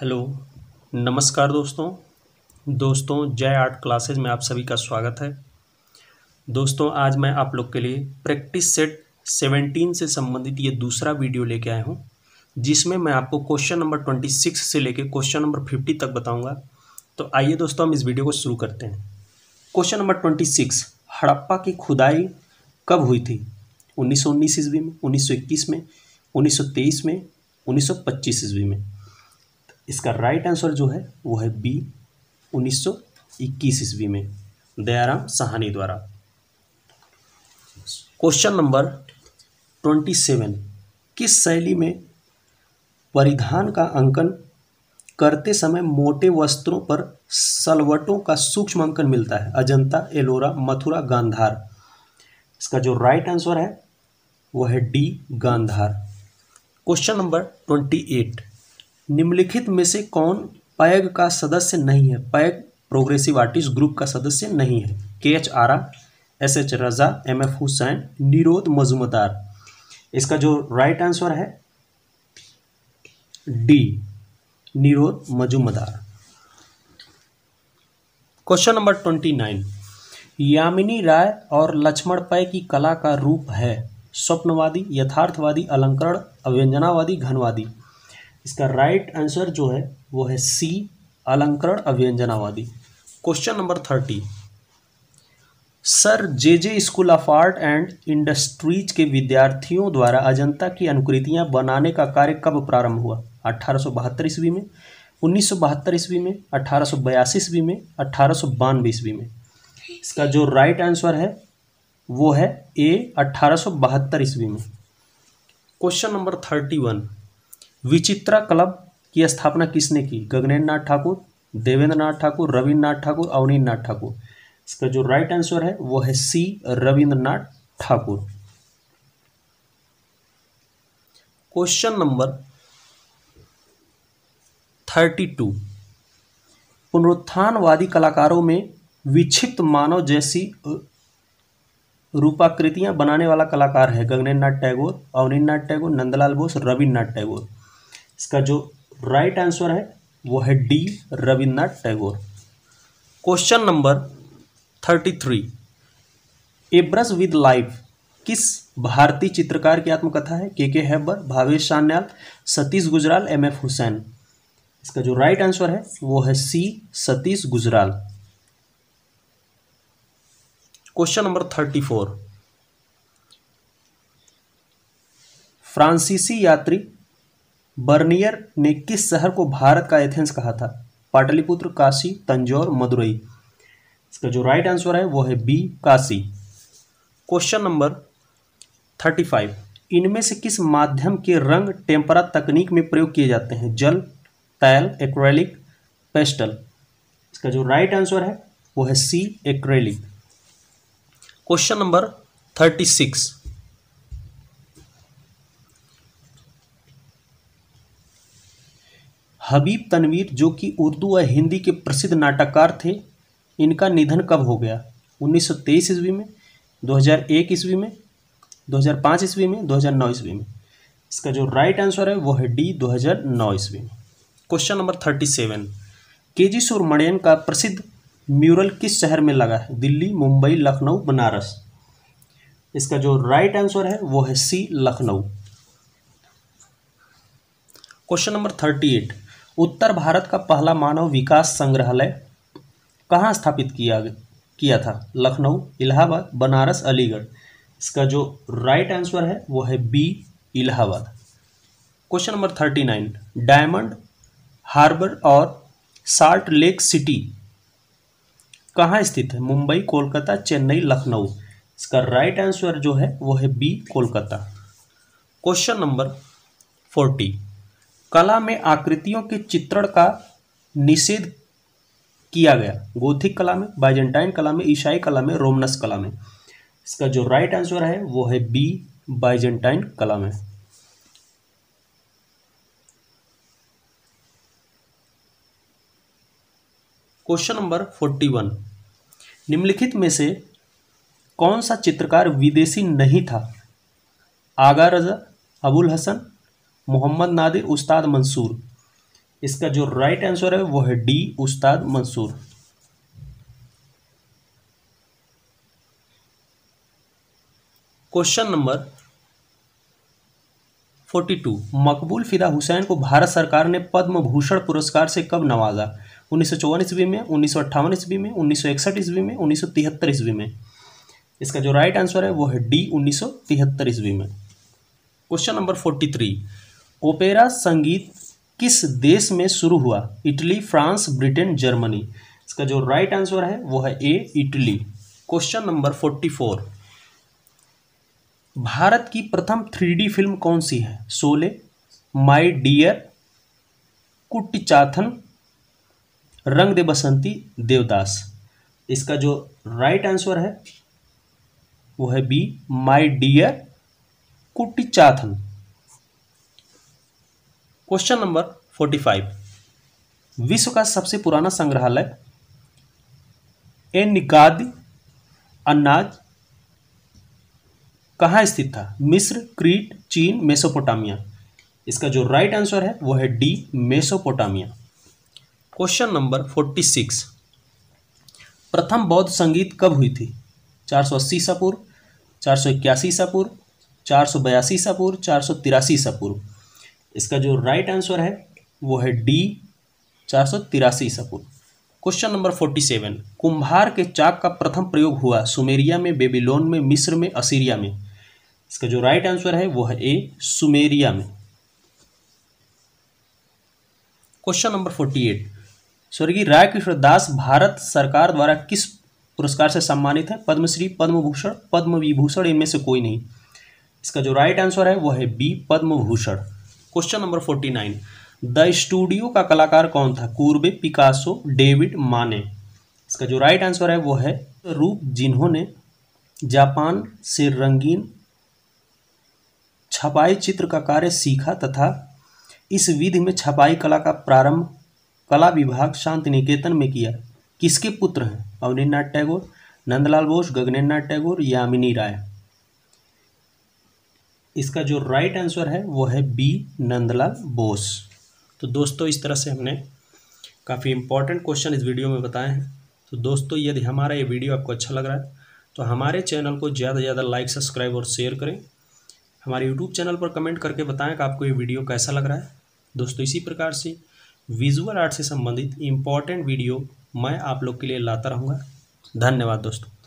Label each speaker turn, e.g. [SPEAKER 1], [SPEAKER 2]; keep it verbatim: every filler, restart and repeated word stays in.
[SPEAKER 1] Hello, नमस्कार दोस्तों। दोस्तों जय आर्ट क्लासेज में आप सभी का स्वागत है। दोस्तों आज मैं आप लोग के लिए प्रैक्टिस सेट सेवनटीन से संबंधित ये दूसरा वीडियो लेके आया हूँ, जिसमें मैं आपको क्वेश्चन नंबर ट्वेंटी सिक्स से लेके क्वेश्चन नंबर फिफ्टी तक बताऊँगा। तो आइए दोस्तों हम इस वीडियो को शुरू करते हैं। Question number twenty six, Harappa की खुदाई कब हुई थी? उन्नीस सौ उन्नीस ईस्वी में, उन्नीस सौ इक्कीस में, उन्नीस सौ तेईस में, उन्नीस सौ पच्चीस ईस्वी में। इसका राइट आंसर जो है वो है बी, उन्नीस सौ इक्कीस ईस्वी में, दयाराम साहनी द्वारा। क्वेश्चन नंबर ट्वेंटी सेवन, किस शैली में परिधान का अंकन करते समय मोटे वस्त्रों पर सलवटों का सूक्ष्म अंकन मिलता है? अजंता, एलोरा, मथुरा, गांधार। इसका जो राइट आंसर है वो है D, Gandhara. Question number twenty eight, निम्नलिखित में से कौन पैग का सदस्य नहीं है? पैग प्रोग्रेसिव आर्टिस्ट ग्रुप का सदस्य नहीं है? K H Ara, S H Raza, M F Husain, Nirod Majumdar. इसका जो राइट आंसर है D, Nirod Majumdar. Question number twenty nine, Yamini Rai और लक्ष्मण पै की कला का रूप है? स्वप्नवादी, यथार्थवादी, अलंकरण, अव्यंजनावादी, घनवादी। इसका राइट आंसर जो है वो है सी, अलंकरण अव्यंजनावादी। Question number thirty, sir J J school of art and industries के विद्यार्थियों द्वारा अजंता की अनुकृतियां बनाने का कार्य कब प्रारंभ हुआ? अठारह सौ बहत्तर ईस्वी में, उन्नीस सौ बहत्तर ईस्वी में, अठारह सौ बयासी ईस्वी में, अठारह सौ बानवे ईस्वी में। इसका जो राइट आंसर है वो है ए, अठारह सौ बहत्तर ईस्वी में। Question number thirty one, Vichitra club की स्थापना किसने की? गगनेन्द्र नाथ ठाकुर, देवेंद्र नाथ ठाकुर, रविन्द्र नाथ ठाकुर, अवनीन्द्र नाथ ठाकुर। इसका जो राइट आंसर है वो है C, Rabindra Nath Thakur. Question number thirty two, पुनरुत्थानवादी कलाकारों में विक्षिप्त मानव जैसी रूपाकृतियां बनाने वाला कलाकार है? गगनेन्द्र नाथ टैगोर, अवनीन्द्र नाथ टैगोर, नंदलाल बोस, रविन्द्र नाथ टैगोर। इसका जो राइट आंसर है वो है D, Rabindranath Tagore. Question number thirty three, a brush with life किस भारतीय चित्रकार की आत्मकथा है? K K Hebbar, Bhabesh Sanyal, Satish Gujral, M F Husain. इसका जो राइट आंसर है वो है C, Satish Gujral. Question number thirty four, फ्रांसीसी यात्री बर्नियर ने किस शहर को भारत का एथेंस कहा था? पाटलिपुत्र, काशी, तंजौर, मदुरई। इसका जो राइट आंसर है वो है B, Kashi. Question number thirty five, इनमें से किस माध्यम के रंग टेम्परा तकनीक में प्रयोग किए जाते हैं? जल, तैल, एक्रेलिक, पेस्टल। इसका जो राइट आंसर है वो है C, acrylic. Question number thirty six, Habib Tanvir जो कि उर्दू व हिंदी के प्रसिद्ध नाटककार थे, इनका निधन कब हो गया? उन्नीस सौ तेईस ईस्वी में, दो हज़ार एक ईस्वी में, दो हज़ार पाँच ईस्वी में, दो हज़ार नौ ईस्वी में। इसका जो राइट आंसर है वो है डी, दो हज़ार नौ ईस्वी में। क्वेश्चन नंबर थर्टी सेवन, के जी सुब्रमण्यन का प्रसिद्ध म्यूरल किस शहर में लगा है? दिल्ली, मुंबई, लखनऊ, बनारस। इसका जो राइट आंसर है वो है C, Lucknow. Question number thirty eight, उत्तर भारत का पहला मानव विकास संग्रहालय कहाँ स्थापित किया किया था? लखनऊ, इलाहाबाद, बनारस, अलीगढ़। इसका जो राइट आंसर है वो है B, Allahabad. Question number thirty nine, Diamond Harbour और साल्ट लेक सिटी कहाँ स्थित है? मुंबई, कोलकाता, चेन्नई, लखनऊ। इसका राइट आंसर जो है वो है B, Kolkata. Question number forty, कला में आकृतियों के चित्रण का निषेध किया गया? गोथिक कला में, बाइजेंटाइन कला में, ईसाई कला में, रोमनस कला में। इसका जो राइट आंसर है वो है बी, बाइजेंटाइन कला में। क्वेश्चन नंबर फोर्टी वन, निम्नलिखित में से कौन सा चित्रकार विदेशी नहीं था? आगा रजा, अबुल हसन, मोहम्मद नादिर, उस्ताद मंसूर। इसका जो राइट आंसर है वो है डी उस्ताद मंसूर। क्वेश्चन नंबर बयालीस, मकबूल फिदा हुसैन को भारत सरकार ने पद्म भूषण पुरस्कार से कब नवाजा? उन्नीस सौ चौवन ईस्वी में, उन्नीस सौ अट्ठावन ईस्वी में, उन्नीस सौ इकसठ ईस्वी में, उन्नीस सौ तिहत्तर ईस्वी में। इसका जो राइट आंसर है वो है डी उन्नीस सौ तिहत्तर ईस्वी में। क्वेश्चन नंबर तैंतालीस, ओपेरा संगीत किस देश में शुरू हुआ? Italy, France, Britain, Germany. इसका जो राइट आंसर है वो है ए इटली। क्वेश्चन नंबर चौवालीस, भारत की प्रथम थ्री डी फिल्म कौन सी है? शोले, माई डियर, कुट्टीचाथन, रंग दे बसंती, देवदास। इसका जो राइट आंसर है वो है B my dear Kuttichathan. Question number पैंतालीस, विश्व का सबसे पुराना संग्रहालय एनकादी अन्नाज कहाँ स्थित था? मिस्र, क्रीट, चीन, मेसोपोटामिया। इसका जो राइट आंसर है वो है डी मेसोपोटामिया। क्वेश्चन नंबर छियालीस, प्रथम बौद्ध संगीत कब हुई थी? चार सौ अस्सी ईसा पूर्व, चार सौ इक्यासी ईसा पूर्व, चार सौ बयासी ईसा पूर्व, चार सौ तिरासी ईसा पूर्व। इसका जो राइट आंसर है वो है डी चार सौ तिरासी ईसा पूर्व। क्वेश्चन नंबर सैंतालीस, कुम्हार के चाक का प्रथम प्रयोग हुआ सुमेरिया में, बेबीलोन में, मिस्र में, असीरिया में। इसका जो राइट आंसर है वो है ए सुमेरिया में। क्वेश्चन नंबर अड़तालीस, स्वर्गीय राय कृष्ण दास भारत सरकार द्वारा किस पुरस्कार से सम्मानित है? पद्मश्री, पद्म भूषण, पद्म विभूषण, इनमें से कोई नहीं। इसका जो राइट आंसर है वो है B Padma Bhushan. Question number उनचास, द स्टूडियो का कलाकार कौन था? कूर्बे, पिकासो, डेविड, माने। इसका जो राइट आंसर है वो है रूप, जिन्होंने जापान से रंगीन छपाई चित्र का कार्य सीखा तथा इस विधि में छपाई कला का प्रारंभ कला विभाग शांति निकेतन में किया। किसके पुत्र हैं? अवनीन्द्रनाथ टैगोर, नंदलाल बोस, गगनेन्द्रनाथ टैगोर, यामिनी राय। इसका जो राइट आंसर है वो है बी नंदलाल बोस। तो दोस्तों इस तरह से हमने काफ़ी इंपॉर्टेंट क्वेश्चन इस वीडियो में बताए हैं। तो दोस्तों यदि हमारा ये वीडियो आपको अच्छा लग रहा है तो हमारे चैनल को ज़्यादा से ज़्यादा लाइक, सब्सक्राइब और शेयर करें। हमारे यूट्यूब चैनल पर कमेंट करके बताएं कि आपको ये वीडियो कैसा लग रहा है। दोस्तों इसी प्रकार से विजुअल आर्ट से संबंधित इम्पॉर्टेंट वीडियो मैं आप लोग के लिए लाता रहूँगा। धन्यवाद दोस्तों।